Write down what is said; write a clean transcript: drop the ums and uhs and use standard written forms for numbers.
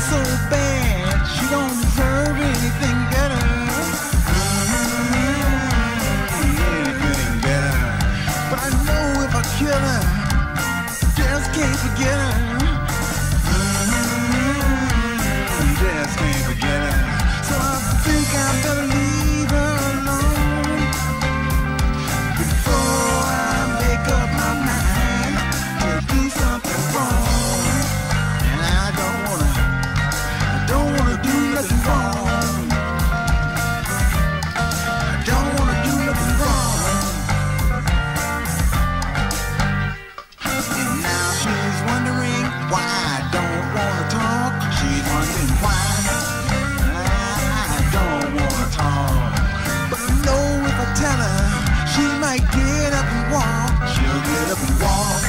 so bad, she don't deserve anything better. Anything better. But I know if I kill her, just can't forget her. Just can't forget her. So I think I better leave her alone before I make up my mind to do something wrong. And I don't wanna do nothing wrong. I don't wanna do nothing wrong. And now she's wondering why I don't wanna talk. She's wondering why I don't wanna talk. But I know if I tell her, she might get up and walk. She'll get up and walk.